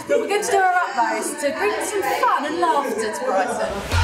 But we're going to do our utmost to bring some fun and laughter to Brighton.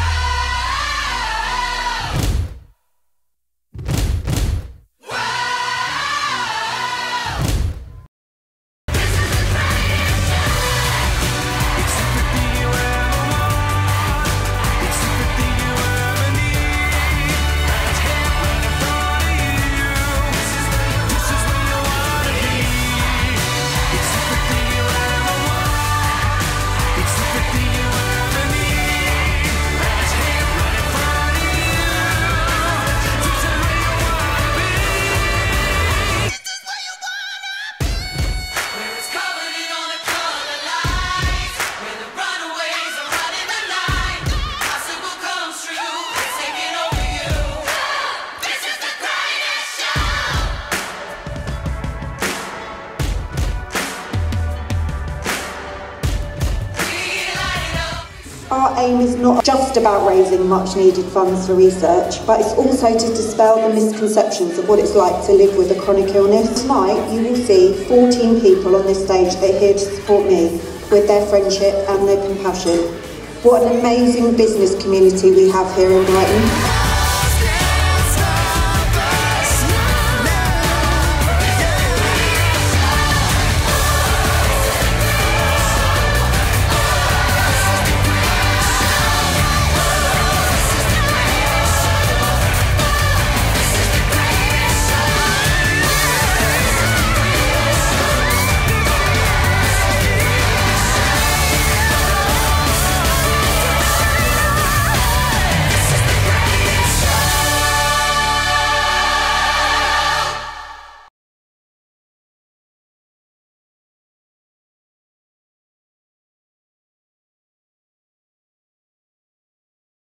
Our aim is not just about raising much needed funds for research, but it's also to dispel the misconceptions of what it's like to live with a chronic illness. Tonight you will see 14 people on this stage that are here to support me with their friendship and their compassion. What an amazing business community we have here in Brighton.